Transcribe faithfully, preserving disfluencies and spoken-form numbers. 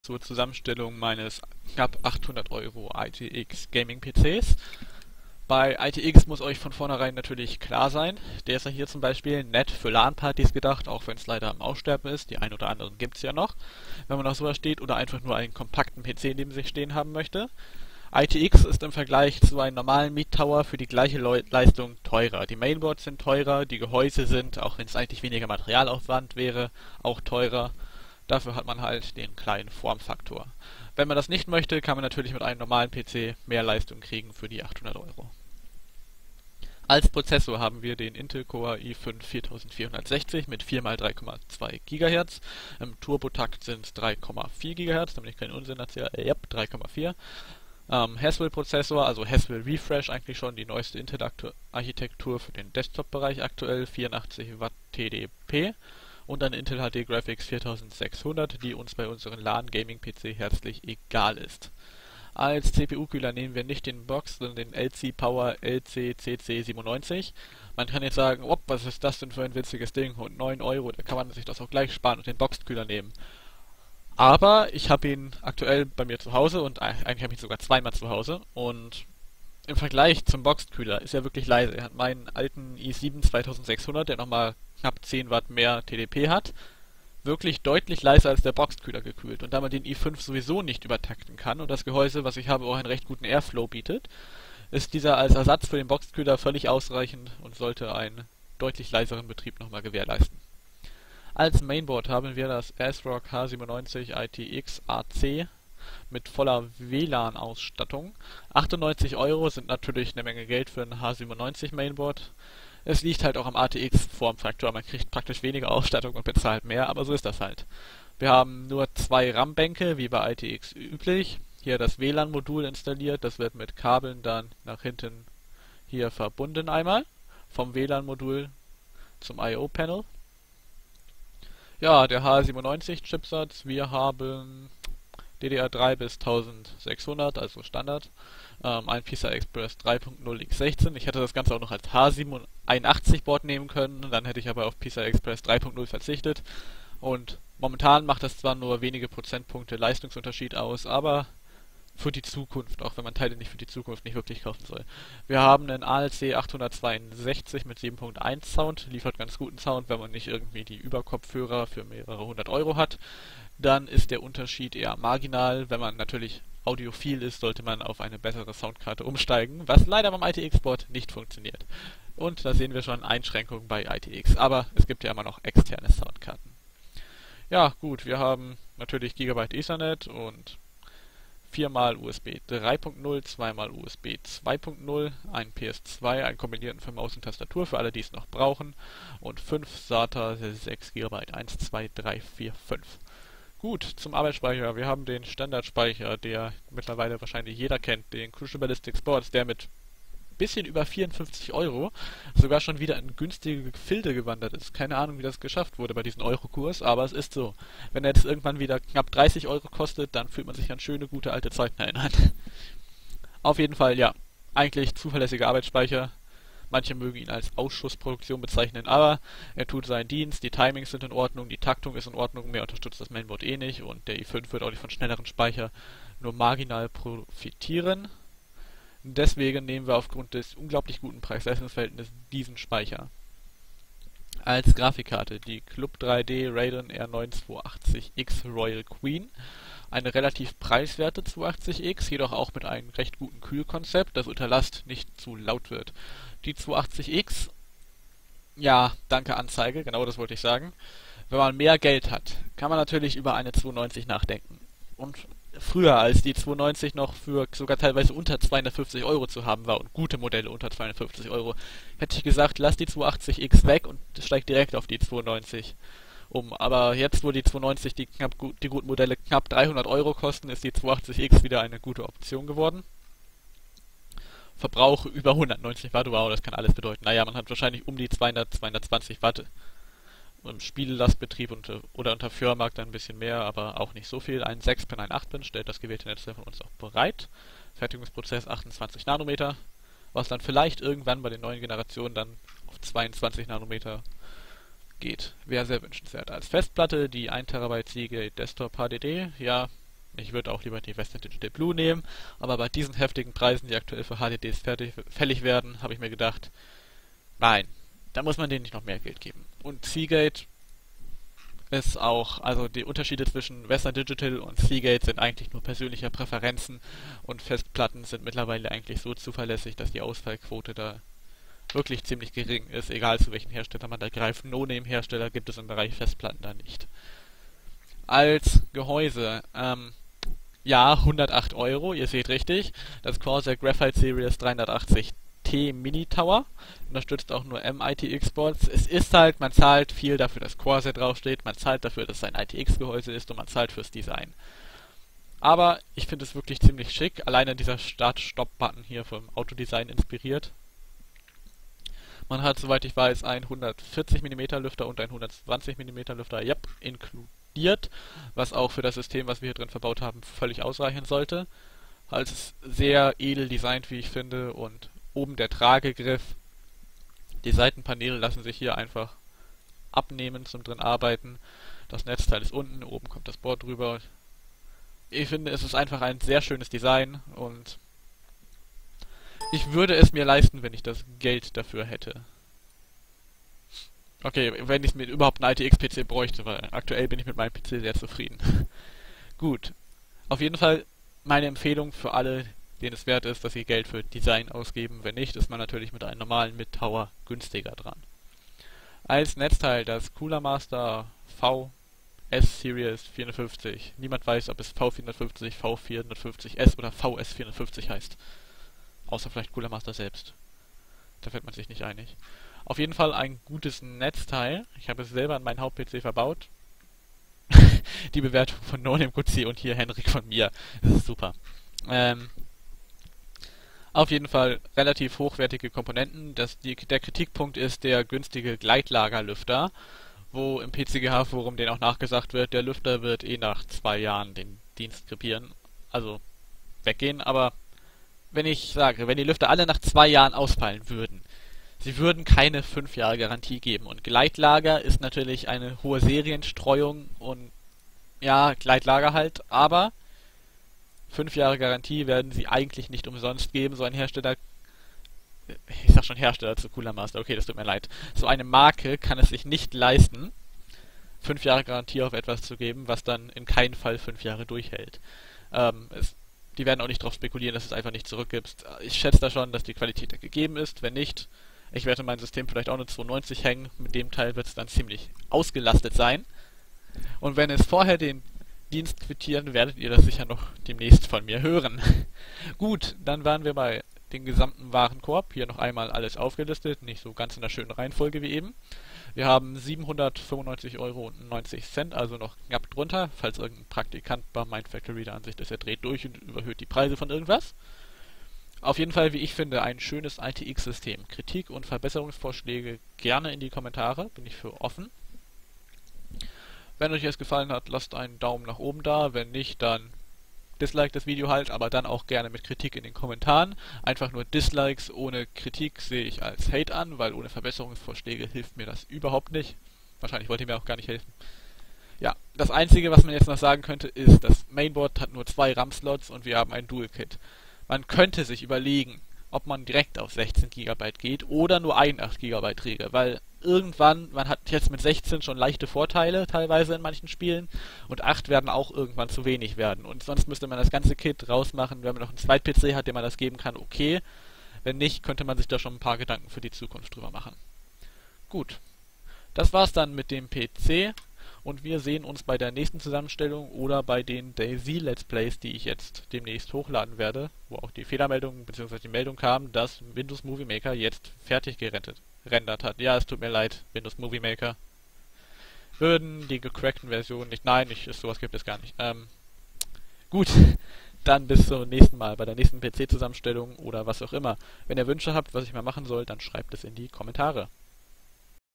zur Zusammenstellung meines knapp achthundert Euro I T X Gaming P Cs. Bei I T X muss euch von vornherein natürlich klar sein, der ist ja hier zum Beispiel nett für LAN-Partys gedacht, auch wenn es leider am Aussterben ist, die ein oder anderen gibt es ja noch, wenn man auf sowas steht oder einfach nur einen kompakten P C neben sich stehen haben möchte. I T X ist im Vergleich zu einem normalen Miettower für die gleiche Leu Leistung teurer. Die Mainboards sind teurer, die Gehäuse sind, auch wenn es eigentlich weniger Materialaufwand wäre, auch teurer. Dafür hat man halt den kleinen Formfaktor. Wenn man das nicht möchte, kann man natürlich mit einem normalen P C mehr Leistung kriegen für die achthundert Euro. Als Prozessor haben wir den Intel Core i fünf viertausendvierhundertsechzig mit vier mal drei Komma zwei Gigahertz. Im Turbotakt sind es drei Komma vier Gigahertz, damit ich keinen Unsinn erzähle. Äh, ja, drei Komma vier. Ähm, Haswell-Prozessor, also Haswell Refresh eigentlich schon, die neueste Intel-Architektur für den Desktop-Bereich aktuell, vierundachtzig Watt T D P. Und eine Intel H D Graphics vierzehntachthundert, die uns bei unseren LAN-Gaming-P C herzlich egal ist. Als C P U-Kühler nehmen wir nicht den Box, sondern den L C Power L C C C siebenundneunzig. Man kann jetzt sagen, oh, was ist das denn für ein witziges Ding und neun Euro, da kann man sich das auch gleich sparen und den Boxkühler nehmen. Aber ich habe ihn aktuell bei mir zu Hause und eigentlich habe ich ihn sogar zweimal zu Hause und im Vergleich zum Boxkühler ist er wirklich leise. Er hat meinen alten i sieben zweitausendsechshundert, der nochmal knapp zehn Watt mehr T D P hat, wirklich deutlich leiser als der Boxkühler gekühlt. Und da man den i fünf sowieso nicht übertakten kann und das Gehäuse, was ich habe, auch einen recht guten Airflow bietet, ist dieser als Ersatz für den Boxkühler völlig ausreichend und sollte einen deutlich leiseren Betrieb nochmal gewährleisten. Als Mainboard haben wir das ASRock H siebenundneunzig I T X A C mit voller W LAN-Ausstattung. achtundneunzig Euro sind natürlich eine Menge Geld für ein H siebenundneunzig Mainboard. Es liegt halt auch am A T X-Formfaktor, man kriegt praktisch weniger Ausstattung und bezahlt mehr, aber so ist das halt. Wir haben nur zwei RAM-Bänke, wie bei I T X üblich. Hier das W LAN-Modul installiert, das wird mit Kabeln dann nach hinten hier verbunden einmal, vom W LAN-Modul zum I O-Panel. Ja, der H siebenundneunzig-Chipsatz, wir haben D D R drei bis eintausendsechshundert, also Standard, ähm, ein P C I Express drei Punkt null x sechzehn. Ich hätte das Ganze auch noch als H siebenundeinundachtzig Board nehmen können, dann hätte ich aber auf P C I Express drei Punkt null verzichtet. Und momentan macht das zwar nur wenige Prozentpunkte Leistungsunterschied aus, aber für die Zukunft, auch wenn man Teile nicht für die Zukunft nicht wirklich kaufen soll. Wir haben einen A L C achthundertzweiundsechzig mit sieben Punkt eins Sound, liefert ganz guten Sound, wenn man nicht irgendwie die Überkopfhörer für mehrere hundert Euro hat. Dann ist der Unterschied eher marginal. Wenn man natürlich audiophil ist, sollte man auf eine bessere Soundkarte umsteigen, was leider beim I T X-Board nicht funktioniert. Und da sehen wir schon Einschränkungen bei I T X, aber es gibt ja immer noch externe Soundkarten. Ja, gut, wir haben natürlich Gigabyte Ethernet und viermal U S B drei Punkt null, zweimal U S B zwei Punkt null, ein P S zwei, einen kombinierten für Maus und Tastatur für alle, die es noch brauchen und fünf SATA sechs Gigabyte, eins, zwei, drei, vier, fünf. Gut, zum Arbeitsspeicher. Wir haben den Standardspeicher, der mittlerweile wahrscheinlich jeder kennt, den Crucial Ballistix Sports, der mit bisschen über vierundfünfzig Euro sogar schon wieder in günstige Gefilde gewandert ist. Keine Ahnung, wie das geschafft wurde bei diesem Eurokurs, aber es ist so. Wenn er jetzt irgendwann wieder knapp dreißig Euro kostet, dann fühlt man sich an schöne, gute alte Zeiten erinnert. Auf jeden Fall, ja, eigentlich zuverlässiger Arbeitsspeicher. Manche mögen ihn als Ausschussproduktion bezeichnen, aber er tut seinen Dienst, die Timings sind in Ordnung, die Taktung ist in Ordnung, mehr unterstützt das Mainboard eh nicht und der i fünf wird auch nicht von schnelleren Speicher nur marginal profitieren. Deswegen nehmen wir aufgrund des unglaublich guten Preis-Leistungs-Verhältnisses diesen Speicher. Als Grafikkarte die Club drei D Radeon R neun zweihundertachtzig X Royal Queen. Eine relativ preiswerte zweihundertachtzig X, jedoch auch mit einem recht guten Kühlkonzept, das unter Last nicht zu laut wird. Die zweihundertachtzig X, ja, danke Anzeige, genau das wollte ich sagen. Wenn man mehr Geld hat, kann man natürlich über eine zweihundertneunzig nachdenken. Und früher, als die zweihundertneunzig noch für sogar teilweise unter zweihundertfünfzig Euro zu haben war und gute Modelle unter zweihundertfünfzig Euro, hätte ich gesagt, lass die zweihundertachtzig X weg und steig direkt auf die zweihundertneunzig um. Aber jetzt, wo die zweihundertneunzig die, knapp, die guten Modelle knapp dreihundert Euro kosten, ist die zweihundertachtzig X wieder eine gute Option geworden. Verbrauch über hundertneunzig Watt, wow, das kann alles bedeuten. Naja, man hat wahrscheinlich um die zweihundert, zweihundertzwanzig Watt im Spiellastbetrieb und, oder unter Firmarkt ein bisschen mehr, aber auch nicht so viel. Ein sechs Pin, ein acht Pin stellt das gewählte Netzteil von uns auch bereit. Fertigungsprozess achtundzwanzig Nanometer, was dann vielleicht irgendwann bei den neuen Generationen dann auf zweiundzwanzig Nanometer geht. Wäre sehr wünschenswert. Als Festplatte die ein Terabyte Seagate Desktop H D D. Ja, Ich würde auch lieber die Western Digital Blue nehmen, aber bei diesen heftigen Preisen, die aktuell für H D Ds fertig, fällig werden, habe ich mir gedacht, nein, da muss man denen nicht noch mehr Geld geben. Und Seagate ist auch, also die Unterschiede zwischen Western Digital und Seagate sind eigentlich nur persönliche Präferenzen und Festplatten sind mittlerweile eigentlich so zuverlässig, dass die Ausfallquote da wirklich ziemlich gering ist, egal zu welchen Hersteller man da greift. No-Name-Hersteller gibt es im Bereich Festplatten da nicht. Als Gehäuse, ähm, ja, hundertacht Euro, ihr seht richtig, das Corsair Graphite Series dreihundertachtzig T Mini Tower, unterstützt auch nur M I T X-Boards. Es ist halt, man zahlt viel dafür, dass Corsair draufsteht, man zahlt dafür, dass es ein I T X-Gehäuse ist und man zahlt fürs Design. Aber ich finde es wirklich ziemlich schick, alleine dieser Start-Stop-Button hier vom Autodesign inspiriert. Man hat, soweit ich weiß, einen hundertvierzig Millimeter Lüfter und einen hundertzwanzig Millimeter Lüfter, yep, inkludiert, was auch für das System, was wir hier drin verbaut haben, völlig ausreichen sollte. Also es ist sehr edel designt, wie ich finde, und oben der Tragegriff. Die Seitenpaneele lassen sich hier einfach abnehmen zum drin arbeiten. Das Netzteil ist unten, oben kommt das Board drüber. Ich finde, es ist einfach ein sehr schönes Design und ich würde es mir leisten, wenn ich das Geld dafür hätte. Okay, wenn ich mir überhaupt einen I T X-P C bräuchte, weil aktuell bin ich mit meinem P C sehr zufrieden. Gut. Auf jeden Fall meine Empfehlung für alle, denen es wert ist, dass sie Geld für Design ausgeben. Wenn nicht, ist man natürlich mit einem normalen Mid-Tower günstiger dran. Als Netzteil das Cooler Master V S Series vierhundertfünfzig. Niemand weiß, ob es V vierhundertfünfzig, V vierhundertfünfzig S oder V S vierhundertfünfzig heißt. Außer vielleicht Cooler Master selbst. Da wird man sich nicht einig. Auf jeden Fall ein gutes Netzteil. Ich habe es selber an meinen Haupt-P C verbaut. Die Bewertung von NoNameGutzi und hier Henrik von mir. Das ist super. Ähm, auf jeden Fall relativ hochwertige Komponenten. Das, die, der Kritikpunkt ist der günstige Gleitlagerlüfter, wo im P C G H-Forum denen auch nachgesagt wird, der Lüfter wird eh nach zwei Jahren den Dienst krepieren. Also weggehen, aber wenn ich sage, wenn die Lüfter alle nach zwei Jahren ausfallen würden, sie würden keine fünf Jahre Garantie geben. Und Gleitlager ist natürlich eine hohe Serienstreuung und ja, Gleitlager halt, aber fünf Jahre Garantie werden sie eigentlich nicht umsonst geben. So ein Hersteller, ich sag schon Hersteller zu Cooler Master, okay, das tut mir leid. So eine Marke kann es sich nicht leisten, fünf Jahre Garantie auf etwas zu geben, was dann in keinem Fall fünf Jahre durchhält. Ähm, es Die werden auch nicht darauf spekulieren, dass es einfach nicht zurückgibt. Ich schätze da schon, dass die Qualität da gegeben ist. Wenn nicht, ich werde mein System vielleicht auch eine zweihundertneunzig hängen. Mit dem Teil wird es dann ziemlich ausgelastet sein. Und wenn es vorher den Dienst quittieren, werdet ihr das sicher noch demnächst von mir hören. Gut, dann waren wir bei den gesamten Warenkorb. Hier noch einmal alles aufgelistet. Nicht so ganz in der schönen Reihenfolge wie eben. Wir haben siebenhundertfünfundneunzig Euro neunzig, also noch knapp drunter, falls irgendein Praktikant bei Mindfactory der Ansicht ist, er dreht durch und überhöht die Preise von irgendwas. Auf jeden Fall, wie ich finde, ein schönes I T X-System. Kritik und Verbesserungsvorschläge gerne in die Kommentare, bin ich für offen. Wenn euch es gefallen hat, lasst einen Daumen nach oben da, wenn nicht, dann dislike das Video halt, aber dann auch gerne mit Kritik in den Kommentaren. Einfach nur Dislikes ohne Kritik sehe ich als Hate an, weil ohne Verbesserungsvorschläge hilft mir das überhaupt nicht. Wahrscheinlich wollt ihr mir auch gar nicht helfen. Ja, das Einzige, was man jetzt noch sagen könnte, ist, das Mainboard hat nur zwei RAM-Slots und wir haben ein Dual-Kit. Man könnte sich überlegen, ob man direkt auf sechzehn Gigabyte geht oder nur einen acht Gigabyte Träger, weil irgendwann, man hat jetzt mit sechzehn schon leichte Vorteile teilweise in manchen Spielen und acht werden auch irgendwann zu wenig werden und sonst müsste man das ganze Kit rausmachen. Wenn man noch einen Zweit-P C hat, dem man das geben kann, okay. Wenn nicht, könnte man sich da schon ein paar Gedanken für die Zukunft drüber machen. Gut, das war's dann mit dem P C und wir sehen uns bei der nächsten Zusammenstellung oder bei den DayZ Let's Plays, die ich jetzt demnächst hochladen werde, wo auch die Fehlermeldung bzw. die Meldung kam, dass Windows Movie Maker jetzt fertig gerendet rendert hat. Ja, es tut mir leid, Windows Movie Maker. Würden die gecrackten Versionen nicht... Nein, ich, sowas gibt es gar nicht. Ähm, gut, dann bis zum nächsten Mal, bei der nächsten P C-Zusammenstellung oder was auch immer. Wenn ihr Wünsche habt, was ich mal machen soll, dann schreibt es in die Kommentare.